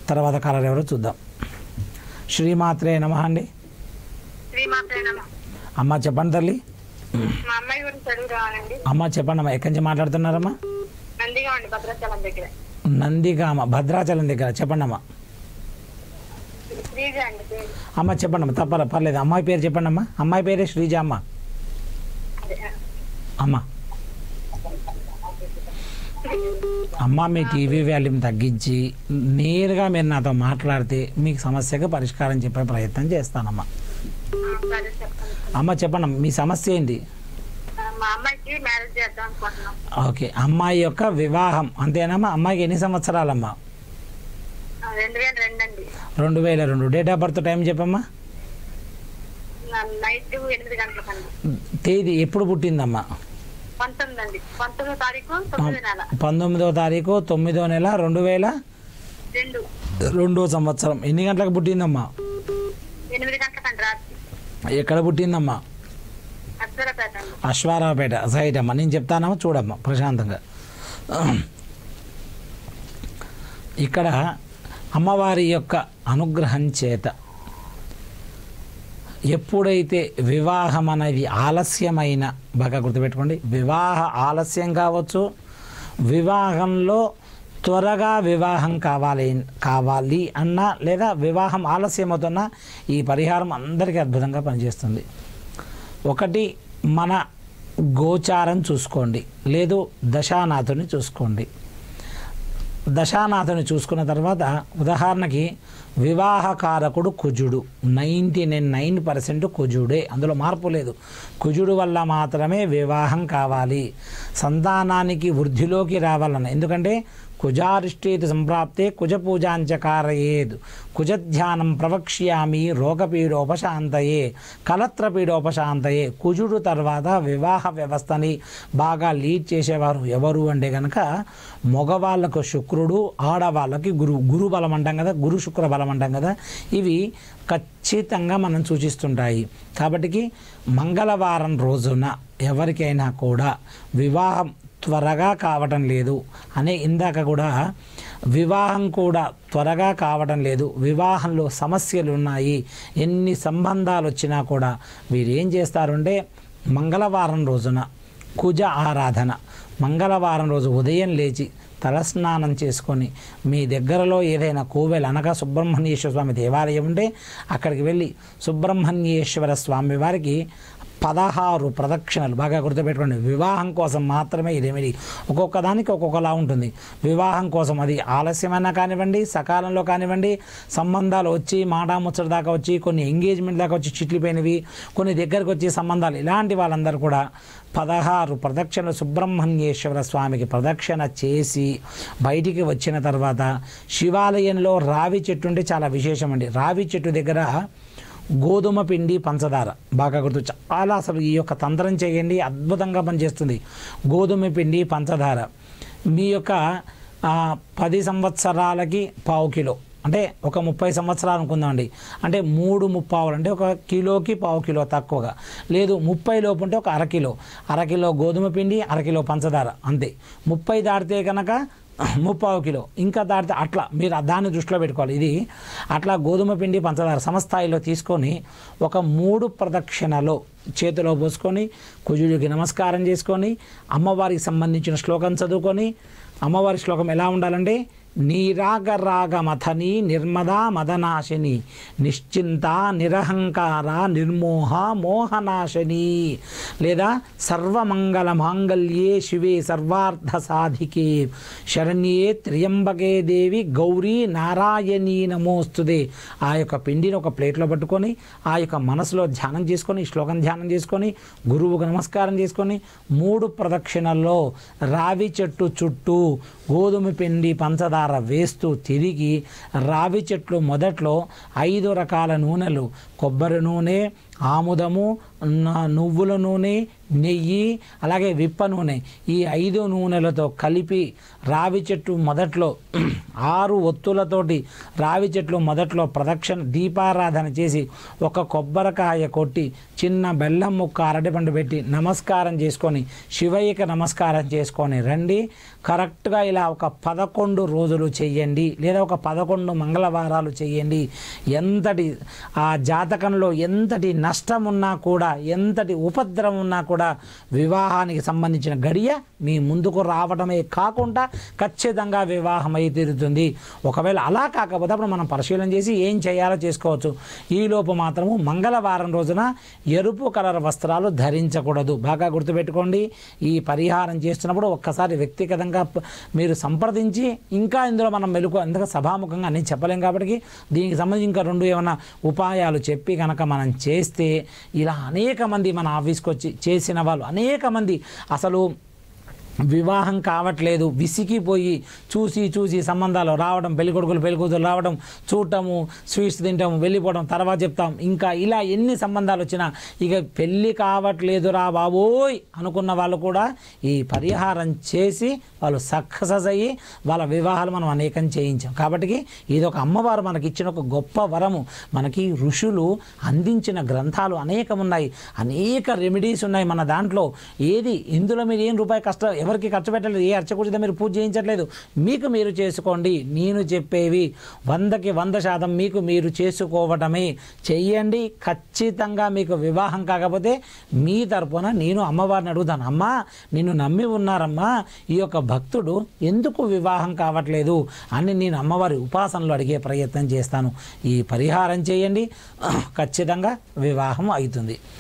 తర్వాత కాలర్ ఎవరో చూద్దాం. శ్రీమాత్రే నమః అండి. శ్రీమాత్రే నమః. అమ్మ చెప్పండి తల్లి. మా అమ్మాయి గురించి అడుగు రావాలండి. అమ్మ చెప్పండి అమ్మా, ఎక్కడి నుంచి మాట్లాడుతున్నారమ్మా? నందిగా అండి, భద్రాచలం దగ్గర. నందిగామ, భద్రాచలం దగ్గర. చెప్పండి అమ్మా. శ్రీజ అండి పేరు. అమ్మ చెప్పండి అమ్మ, పర్లేదు. అమ్మాయి పేరు చెప్పండి అమ్మా. అమ్మాయి పేరే శ్రీజ అమ్మ. అమ్మ అమ్మ మీ టీవీ వాల్యూమ్ తగ్గించి నేరుగా మీరు నాతో మాట్లాడితే మీకు సమస్యకు పరిష్కారం చెప్పే ప్రయత్నం చేస్తానమ్మా. సరే చెప్పండి. అమ్మ చెప్పండి మీ సమస్య ఏంటి? మా అమ్మాయికి మ్యారేజ్ చేద్దాం అనుకుంటున్నాం. ఓకే, అమ్మాయి యొక్క వివాహం అంతేనమ్మా? అమ్మాయికి ఎన్ని సంవత్సరాలమ్మా? 2002 అండి. 2002. డేట్ ఆఫ్ బర్త్ టైం చెప్పమ్మా. నైట్ 8 గంటలకండి. తేదీ ఎప్పుడు పుట్టిందమ్మా? 19 అండి. 19వ తారీఖు 9వ నెల. 19వ తారీఖు 9వ నెల 2002 సంవత్సరం. ఎన్ని గంటలకు పుట్టిందమ్మా? 8 గంటలకండి రాత్రి. ఎక్కడ పుట్టిందమ్మా? అశ్వరాపేట అండి. అశ్వారావుపేట. సైట్ అమ్మా, నేను చెప్తానమ్మా, చూడమ్మా ప్రశాంతంగా. ఇక్కడ అమ్మవారి యొక్క అనుగ్రహం చేత ఎప్పుడైతే వివాహం అనేది ఆలస్యమైన, బాగా గుర్తుపెట్టుకోండి, వివాహ ఆలస్యం కావచ్చు, వివాహంలో త్వరగా వివాహం కావాలి అన్నా, లేదా వివాహం ఆలస్యం అవుతున్నా ఈ పరిహారం అందరికీ అద్భుతంగా పనిచేస్తుంది. ఒకటి, మన గోచారం చూసుకోండి, లేదు దశానాథుని చూసుకోండి. దశానాథుని చూసుకున్న తర్వాత ఉదాహరణకి వివాహకారకుడు కుజుడు, 99% కుజుడే, అందులో మార్పు లేదు. కుజుడు వల్ల మాత్రమే వివాహం కావాలి, సంతానానికి వృద్ధిలోకి రావాలన్న. ఎందుకంటే కుజారిష్టేతు సంప్రాప్తే కుజ పూజాంచకారయేద్, కుజధ్యానం ప్రవక్ష్యామి రోగపీడోపశాంతయే కలత్రపీడోపశాంతయే. కుజుడు తర్వాత వివాహ వ్యవస్థని బాగా లీడ్ చేసేవారు ఎవరు అంటే కనుక మగవాళ్ళకు శుక్రుడు, ఆడవాళ్ళకి గురు బలం అంటాం కదా, గురు శుక్ర బలం అంటాం కదా, ఇవి ఖచ్చితంగా మనం సూచిస్తుంటాయి. కాబట్టి మంగళవారం రోజున ఎవరికైనా కూడా వివాహం త్వరగా కావటం లేదు అనే, ఇందాక కూడా వివాహం కూడా త్వరగా కావటం లేదు, వివాహంలో సమస్యలు ఉన్నాయి, ఎన్ని సంబంధాలు వచ్చినా కూడా వీరేం చేస్తారంటే మంగళవారం రోజున కుజ ఆరాధన, మంగళవారం రోజు ఉదయం లేచి తలస్నానం చేసుకొని మీ దగ్గరలో ఏదైనా కోవెల అనగా సుబ్రహ్మణ్యేశ్వర స్వామి దేవాలయం ఉంటే అక్కడికి వెళ్ళి సుబ్రహ్మణ్యేశ్వర స్వామి వారికి 16 ప్రదక్షిణలు, బాగా గుర్తుపెట్టుకోండి. వివాహం కోసం మాత్రమే ఈ రెమెడీ. ఒక్కొక్క దానికి ఒక్కొక్కలా ఉంటుంది. వివాహం కోసం అది ఆలస్యమైనా కానివ్వండి, సకాలంలో కానివ్వండి, సంబంధాలు వచ్చి ముచ్చట దాకా వచ్చి, కొన్ని ఎంగేజ్మెంట్ దాకా వచ్చి చిట్లిపోయినవి, కొన్ని దగ్గరకు వచ్చి సంబంధాలు, ఇలాంటి వాళ్ళందరూ కూడా 16 ప్రదక్షిణలు సుబ్రహ్మణ్యేశ్వర స్వామికి ప్రదక్షిణ చేసి బయటికి వచ్చిన తర్వాత శివాలయంలో రావి చెట్టు ఉంటే చాలా విశేషం అండి. రావి చెట్టు దగ్గర గోధుమ పిండి పంచదార, బాగా గుర్తు, చాలా అసలు ఈ యొక్క తంత్రం చేయండి, అద్భుతంగా పనిచేస్తుంది. గోధుమ పిండి పంచదార మీ యొక్క 10 సంవత్సరాలకి 1/4 కిలో, అంటే ఒక 30 సంవత్సరాలు అనుకుందామండి, అంటే 3 ముప్పావులు, అంటే 1 కిలోకి 1/4 కిలో తక్కువగా, లేదు 30 లోపు ఉంటే ఒక అర కిలో గోధుమ పిండి, అర కిలో పంచదార, అంతే. 30 దాటితే కనుక 1/4 కిలో, ఇంకా దాటితే అట్లా మీరు దాన్ని దృష్టిలో పెట్టుకోవాలి. ఇది అట్లా గోధుమ పిండి పంచదార సమస్థాయిలో తీసుకొని ఒక 3 ప్రదక్షిణలో చేతిలో పోసుకొని కుజుడికి నమస్కారం చేసుకొని అమ్మవారికి సంబంధించిన శ్లోకం చదువుకొని, అమ్మవారి శ్లోకం ఎలా ఉండాలంటే నీరాగరాగమథని నిర్మదా మదనాశిని నిశ్చింత నిరహంకార నిర్మోహ మోహనాశిని, లేదా సర్వమంగళ మాంగళ్యే శివే సర్వార్థ సాధికే శరణ్యే త్ర్యంబకే దేవి గౌరీ నారాయణీ నమోస్తుదే. ఆ యొక్క పిండిని ఒక ప్లేట్లో పట్టుకొని ఆ యొక్క మనసులో ధ్యానం చేసుకొని, శ్లోకం ధ్యానం చేసుకొని, గురువుకు నమస్కారం చేసుకొని 3 ప్రదక్షిణల్లో రావి చెట్టు చుట్టూ గోధుమ పిండి పంచదార వేస్తూ తిరిగి రావి చెట్లు మొదట్లో 5 రకాల నూనెలు కొబ్బరి నూనె, ఆముదము, నువ్వుల నూనె, నెయ్యి, అలాగే విప్ప నూనె, ఈ 5 నూనెలతో కలిపి రావి చెట్టు మొదట్లో 6 ఒత్తులతోటి రావి చెట్లు మొదట్లో ప్రదక్షిణ దీపారాధన చేసి ఒక కొబ్బరికాయ కొట్టి చిన్న బెల్లం ముక్క అరటిపండు పెట్టి నమస్కారం చేసుకొని శివయ్యకి నమస్కారం చేసుకొని రండి. కరెక్ట్గా ఇలా ఒక 11 రోజులు చెయ్యండి, లేదా ఒక 11 మంగళవారాలు చెయ్యండి. ఎంతటి ఆ జాతకంలో ఎంతటి నష్టం ఉన్నా కూడా, ఎంతటి ఉపద్రవం ఉన్నా కూడా వివాహానికి సంబంధించిన గడియ మీ ముందుకు రావడమే కాకుండా ఖచ్చితంగా వివాహం అయి తీరుతుంది. ఒకవేళ అలా కాకపోతే అప్పుడు మనం పరిశీలన చేసి ఏం చేయాలో చేసుకోవచ్చు. ఈలోపు మాత్రము మంగళవారం రోజున ఎరుపు కలర్ వస్త్రాలు ధరించకూడదు. బాగా గుర్తుపెట్టుకోండి. ఈ పరిహారం చేస్తున్నప్పుడు ఒక్కసారి వ్యక్తిగతంగా మీరు సంప్రదించి, ఇంకా ఇందులో మనం మెలుకు ఎందుకంటే సభాముఖంగా అన్నీ చెప్పలేం కాబట్టి దీనికి సంబంధించి ఇంకా 2 ఏమైనా ఉపాయాలు చెప్పి కనుక మనం చేస్తే, ఇలా అనేక మంది మన ఆఫీస్కి వచ్చి చేసిన వాళ్ళు అనేక మంది అసలు వివాహం కావట్లేదు, విసిగిపోయి చూసి సంబంధాలు రావడం, పెళ్ళికొడుకులు పెళ్ళికూతురు రావడం, చూడటము, స్వీట్స్ తింటాము, వెళ్ళిపోవడం, తర్వాత చెప్తాం, ఇంకా ఇలా ఎన్ని సంబంధాలు వచ్చినా ఇక పెళ్ళి కావట్లేదురా బాబోయ్ అనుకున్న వాళ్ళు కూడా ఈ పరిహారం చేసి వాళ్ళు సక్సెస్ అయ్యి వాళ్ళ వివాహాలు మనం అనేకం చేయించాం. కాబట్టి ఇది ఒక అమ్మవారు మనకి ఇచ్చిన ఒక గొప్ప వరము. మనకి ఋషులు అందించిన గ్రంథాలు అనేకం ఉన్నాయి, అనేక రెమెడీస్ ఉన్నాయి మన దాంట్లో. ఏది ఇందులో మీరు ఏం రూపాయి కష్టం ఎవరికి ఖర్చు పెట్టలేదు, ఏ అర్చకుడితో మీరు పూజ చేయించట్లేదు, మీకు మీరు చేసుకోండి. నేను చెప్పేవి 100కి 100% మీకు మీరు చేసుకోవటమే. చెయ్యండి. ఖచ్చితంగా మీకు వివాహం కాకపోతే మీ తరపున నేను అమ్మవారిని అడుగుతాను, అమ్మా నిన్ను నమ్మి ఉన్నారమ్మా, ఈ యొక్క భక్తుడు ఎందుకు వివాహం కావట్లేదు అని నేను అమ్మవారి ఉపాసనలో అడిగే ప్రయత్నం చేస్తాను. ఈ పరిహారం చేయండి, ఖచ్చితంగా వివాహం అవుతుంది.